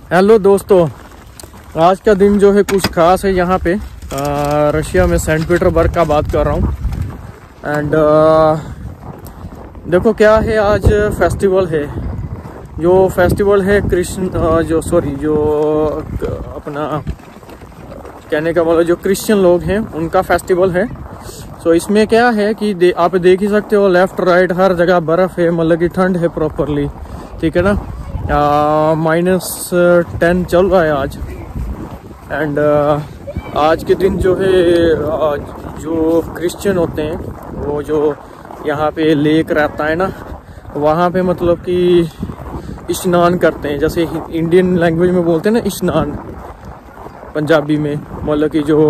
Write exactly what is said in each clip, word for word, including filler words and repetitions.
Hello दोस्तों, आज का दिन जो है कुछ खास है। यहाँ पे आ, रशिया में सेंट पीटर्सबर्ग का बात कर रहा हूँ। एंड देखो क्या है, आज फेस्टिवल है। जो फेस्टिवल है क्रिश्चियन जो सॉरी जो अपना कहने का मतलब जो क्रिश्चियन लोग हैं उनका फेस्टिवल है। सो so, इसमें क्या है कि दे, आप देख ही सकते हो, लेफ्ट राइट हर जगह बर्फ़ है, मतलब कि ठंड है प्रॉपरली, ठीक है ना। माइनस टेन चल रहा है आज। एंड uh, आज के दिन जो है uh, जो क्रिश्चियन होते हैं वो जो यहाँ पे लेक रहता है ना, वहाँ पे मतलब कि स्नान करते हैं। जैसे इंडियन लैंग्वेज में बोलते हैं ना स्नान, पंजाबी में मतलब कि जो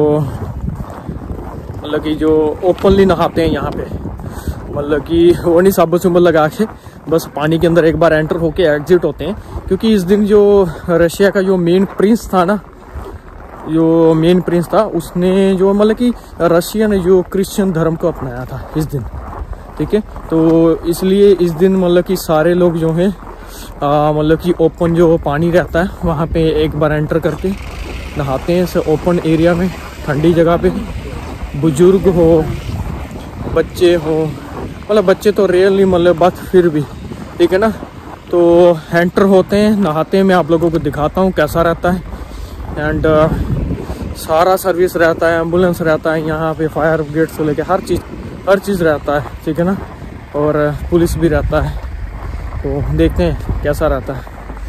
मतलब कि जो ओपनली नहाते हैं यहाँ पे, मतलब कि वो नहीं साबुन सुबुन लगा के, बस पानी के अंदर एक बार एंटर होके एग्जिट होते हैं। क्योंकि इस दिन जो रशिया का जो मेन प्रिंस था ना, जो मेन प्रिंस था उसने जो मतलब कि रशिया ने जो क्रिश्चियन धर्म को अपनाया था इस दिन, ठीक है। तो इसलिए इस दिन मतलब कि सारे लोग जो हैं मतलब कि ओपन जो पानी रहता है वहाँ पे एक बार एंटर करके नहाते हैं। इस ओपन एरिया में, ठंडी जगह पे, बुजुर्ग हो, बच्चे हो, मतलब बच्चे तो रियल नहीं मतलब बात फिर भी, ठीक है ना। तो एंटर होते हैं, नहाते हैं। मैं आप लोगों को दिखाता हूँ कैसा रहता है। एंड uh, सारा सर्विस रहता है, एम्बुलेंस रहता है यहाँ पे, फायर ब्रिगेड से लेके हर चीज़ हर चीज़ रहता है, ठीक है ना। और पुलिस भी रहता है। तो देखते हैं कैसा रहता है।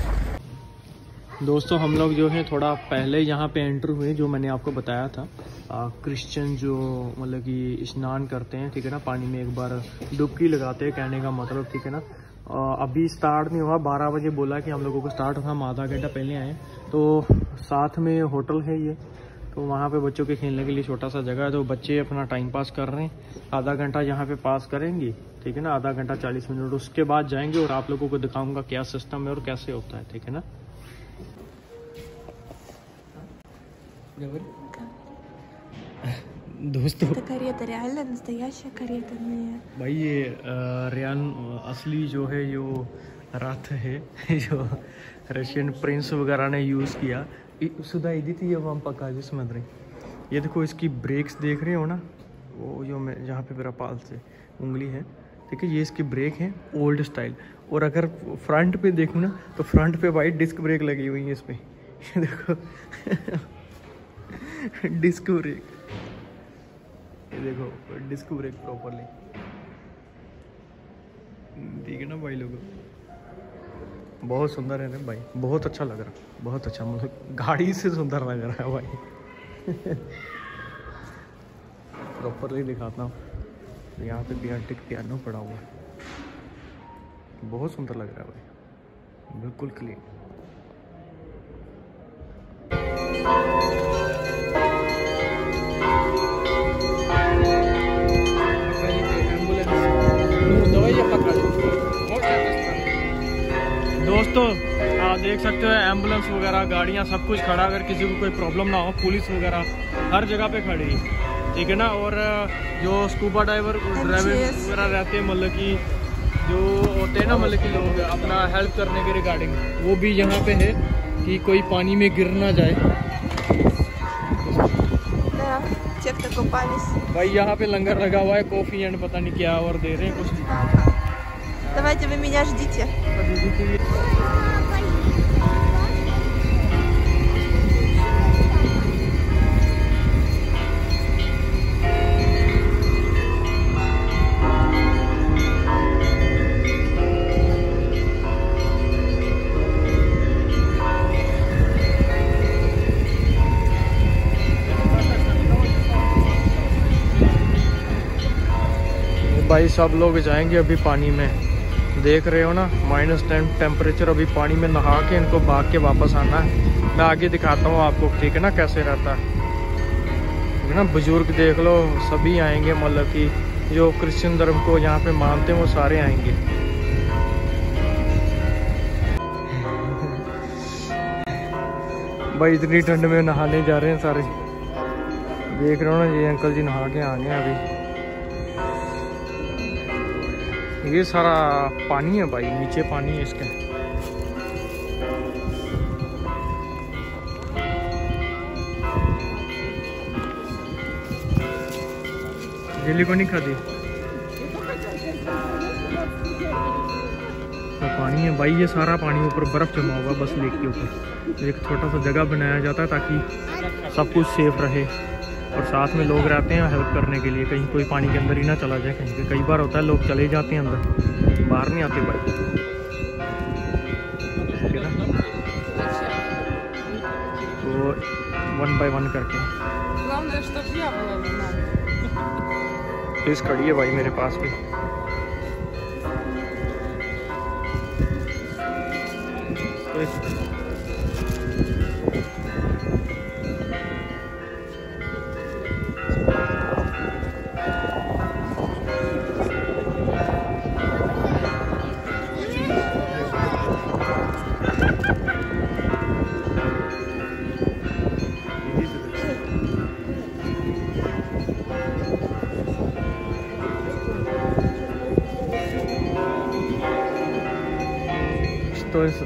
दोस्तों हम लोग जो है थोड़ा पहले यहाँ पे एंटर हुए, जो मैंने आपको बताया था। क्रिश्चियन जो मतलब कि स्नान करते हैं, ठीक है ना, पानी में एक बार डुबकी लगाते हैं, कहने का मतलब, ठीक है ना। आ, अभी स्टार्ट नहीं हुआ, बारह बजे बोला कि हम लोगों को स्टार्ट होगा, हम आधा घंटा पहले आए। तो साथ में होटल है ये, तो वहाँ पे बच्चों के खेलने के लिए छोटा सा जगह है। तो बच्चे अपना टाइम पास कर रहे हैं, आधा घंटा यहाँ पे पास करेंगे, ठीक है ना, आधा घंटा चालीस मिनट। उसके बाद जाएंगे और आप लोगों को दिखाऊंगा क्या सिस्टम है और कैसे होता है, ठीक है ना। दोस्तों карета реально настоящая карета नहीं है भाई, ये रियान असली जो है यो रथ है जो रशियन प्रिंस वगैरह ने यूज़ किया। सुधा इदी थी ये वहाँ पका जिसमें रही। ये देखो इसकी ब्रेक्स देख रहे हो ना, वो जो मैं जहाँ पे मेरा पाल से उंगली है, ठीक है, ये इसकी ब्रेक है ओल्ड स्टाइल। और अगर फ्रंट पे देखूँ ना तो फ्रंट पे वाइट डिस्क ब्रेक लगी हुई है इस पर, देखो डिस्क ब्रेक, ये देखो डिस्क ब्रेक प्रॉपरली, ठीक है ना भाई। लोगों बहुत सुंदर है ना भाई, बहुत अच्छा लग रहा, बहुत अच्छा, मतलब गाड़ी से सुंदर लग रहा है भाई। प्रॉपरली दिखाता हूँ। यहाँ पे पियाटिक पियानो पड़ा हुआ है, बहुत सुंदर लग रहा है भाई, बिल्कुल क्लीन। दोस्तों आप देख सकते हो एम्बुलेंस वगैरह गाड़ियाँ सब कुछ खड़ा, अगर किसी को कोई प्रॉब्लम ना हो, पुलिस वगैरह हर जगह पे खड़ी है, ठीक है ना। और जो स्कूबा डाइवर ड्राइवर वगैरह रहते हैं, मतलब कि जो होते हैं ना, मतलब कि लोग अपना हेल्प करने के रिगार्डिंग, वो भी यहाँ पे है कि कोई पानी में गिर ना जाए। भाई यहाँ पे लंगर लगा हुआ है, कॉफ़ी एंड पता नहीं क्या और दे रहे हैं कुछ। Давайте вы меня ждите. भाई सब लोग जाएंगे अभी पानी में, देख रहे हो ना, माइनस टेन टेम्परेचर। अभी पानी में नहा के इनको भाग के वापस आना है। मैं आगे दिखाता हूँ आपको, ठीक है ना, कैसे रहता है, ठीक है ना। बुजुर्ग देख लो, सभी आएंगे, मतलब कि जो क्रिश्चियन धर्म को यहाँ पे मानते हैं वो सारे आएंगे। भाई इतनी ठंड में नहाने जा रहे हैं सारे, देख रहे हो ना, ये अंकल जी नहा के आ गए अभी। ये सारा पानी है भाई, नीचे पानी है इसके। जेली को नहीं खाती। तो पानी है भाई, ये सारा पानी ऊपर बर्फ़ जमा हुआ बस लेक के ऊपर। एक छोटा सा जगह बनाया जाता है ताकि सब कुछ सेफ रहे, और साथ में लोग रहते हैं हेल्प करने के लिए, कहीं कोई पानी के अंदर ही ना चला जाए कहीं पे। कई बार होता है लोग चले जाते हैं अंदर, बाहर नहीं आते भाई, ठीक है ना। तो वन बाय वन करके फिश खड़ी है भाई मेरे पास भी। Что это?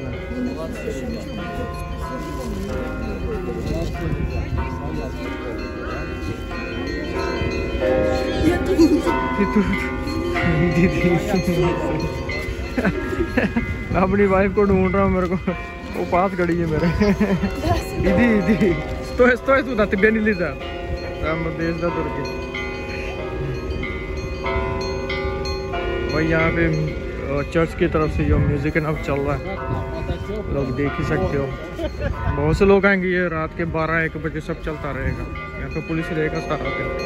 मैं अपनी वाइफ को ढूंढ रहा हूँ, मेरे को वो पास खड़ी है मेरे। इधी इधी स्टोय स्टोय तू दाते बेनी लीजा राम देश दा तुर्की भाई। यहाँ पे चर्च की तरफ से जो म्यूजिक है ना चल रहा है, लोग देख ही सकते हो। बहुत से लोग आएंगे, ये रात के बारह एक बजे सब चलता रहेगा। यहाँ पे पुलिस रहेगा सारा दिन।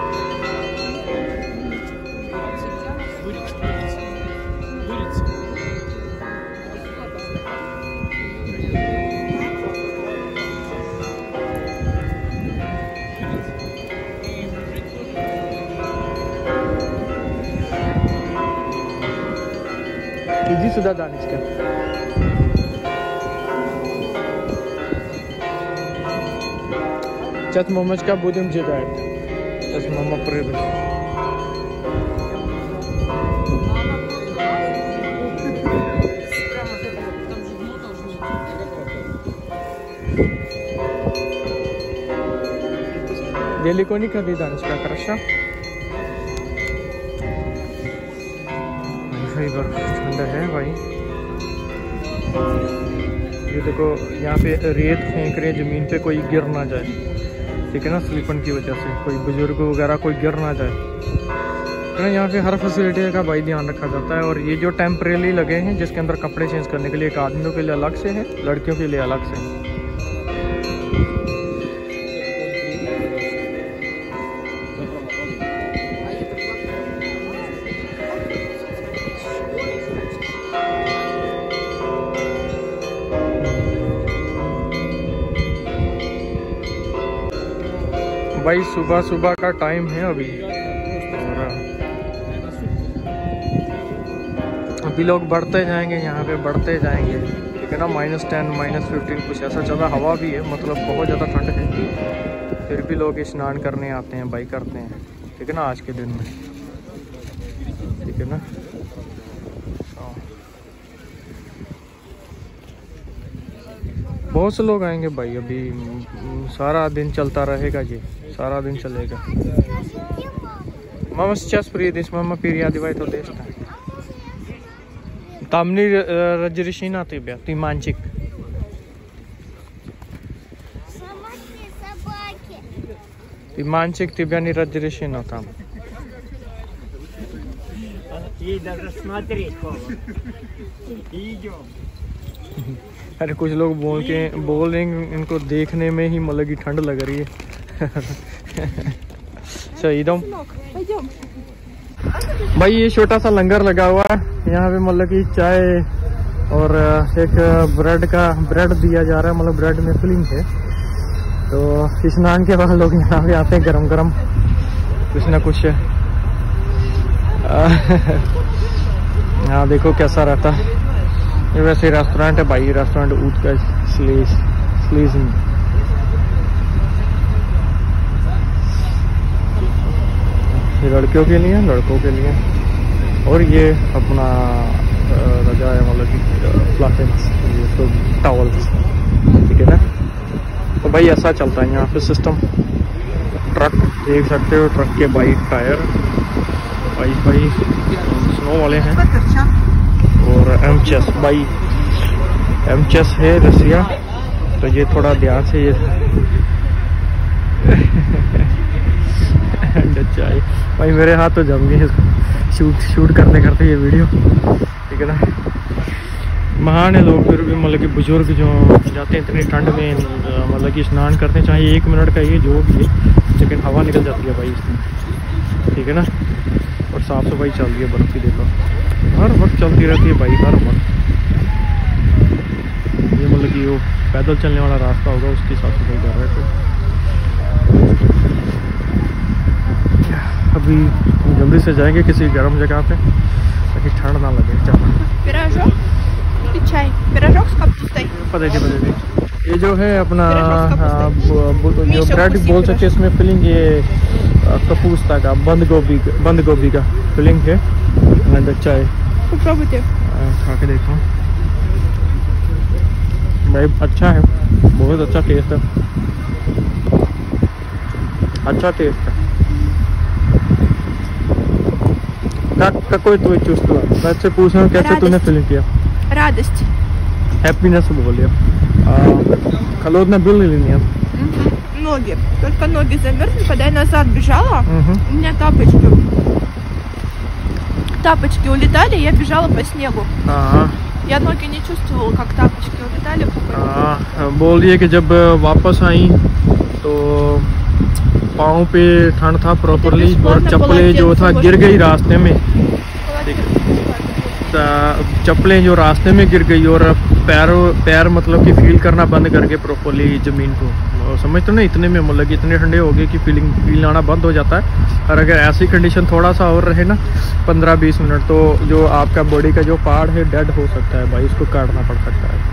Иди сюда, Данечка. Сейчас мамочка будем ждать. Сейчас мама придет. Далеко не ходи, Данечка, хорошо? ठंडा है भाई। ये देखो यहाँ पे रेत फेंक रहे हैं ज़मीन पे, कोई गिर ना जाए, ठीक है ना, स्लिपन की वजह से कोई बुजुर्ग वगैरह कोई गिर ना जाए, है ना। यहाँ पे हर फैसिलिटी का भाई ध्यान रखा जाता है। और ये जो टेम्परेली लगे हैं जिसके अंदर कपड़े चेंज करने के लिए, एक आदमियों के लिए अलग से है, लड़कियों के लिए अलग से है। भाई सुबह सुबह का टाइम है अभी, और अभी लोग बढ़ते जाएंगे, यहाँ पे बढ़ते जाएंगे, ठीक है ना। माइनस टेन माइनस फिफ्टीन कुछ ऐसा चला, हवा भी है, मतलब बहुत ज़्यादा ठंड है। फिर भी लोग स्नान करने आते हैं भाई, करते हैं, ठीक है ना, आज के दिन में, ठीक है ना। बहुत से लोग आएंगे भाई, अभी सारा दिन चलता रहेगा जी, सारा दिन चलेगा। Mama сейчас приедешь, мама переодевает одежду. Там не разрешено тебе, ты мальчик. Ты мальчик, тебя не разрешено там. Ей даже смотреть холодно. Идем. अरे कुछ लोग बोल के बोल रहे हैं इनको देखने में ही मतलब की ठंड लग रही है। सही दम भाई, ये छोटा सा लंगर लगा हुआ है यहाँ पे, मतलब कि चाय और एक ब्रेड का ब्रेड दिया जा रहा है, मतलब ब्रेड में फिलिंग है। तो स्नान के बाद लोग यहाँ पे आते हैं गरम गरम कुछ ना कुछ। यहाँ देखो कैसा रहता है। ये वैसे रेस्टोरेंट है भाई, रेस्टोरेंट ऊट का स्लीज स्लीज ये लड़कियों के लिए, लड़कों के लिए। और ये अपना रजा है, मतलब कि फ्लाफिन्स, ये तो टॉवल्स, ठीक है ना। तो भाई ऐसा चलता है यहाँ पे सिस्टम। ट्रक देख सकते हो, ट्रक के bike tyre by by snow वाले हैं। और M chess by M chess है रसिया, तो ये थोड़ा ध्यान से ये चाय भाई मेरे हाथ तो जम गए इसको शूट शूट करते करते ये वीडियो, ठीक है ना। महान है लोग फिर भी, मतलब कि बुजुर्ग जो जाते हैं इतनी ठंड में, मतलब कि स्नान करते हैं, चाहे एक मिनट का ये जो भी है, लेकिन हवा निकल जाती है भाई इसमें, ठीक है ना। और साफ़ सफाई चल रही है, बर्फ़ की देखो हर वक्त चलती रहती है भाई, हर वक्त। ये मतलब कि वो पैदल चलने वाला रास्ता होगा, उसकी साफ सफाई कर रहे थे। अभी जल्दी से जाएंगे किसी गर्म जगह पे ताकि ठंड ना लगे ज़्यादा। Пирожок и чай. Пирожок с капустой. पता है पता है। ये जो है अपना हाँ, जो ब्रेड बोल सकते हैं, इसमें फिलिंग ये कपूस्ता का, बंद गोभी बंद गोभी का फिलिंग है। चाय Попробуйте. खा के देखो भाई, अच्छा है, बहुत अच्छा टेस्ट है, अच्छा टेस्ट है। как какое твое чувство? मैं से पूछ रहा हूँ कैसे तूने फीलिंग किया? Радость. Happiness बोलिए। холодно было или нет? Ноги. Только ноги замерзли, когда я назад бежала, Мгм. у меня тапочки. Тапочки улетали, я бежала по снегу. हाँ Я ноги не чувствовала, как тапочки улетали. हाँ, बोल रही है कि जब वापस आई तो पाँव पे ठंड था प्रॉपरली, और चप्पलें जो था गिर गई रास्ते में, चप्पलें जो रास्ते में गिर गई, और पैर पैर मतलब कि फील करना बंद करके प्रॉपरली ज़मीन को, समझते हो ना। इतने में मतलब कि इतने ठंडे हो गए कि फीलिंग फील आना बंद हो जाता है। और अगर ऐसी कंडीशन थोड़ा सा और रहे ना पंद्रह बीस मिनट, तो जो आपका बॉडी का जो पार्ट है डेड हो सकता है भाई, उसको काटना पड़ सकता है।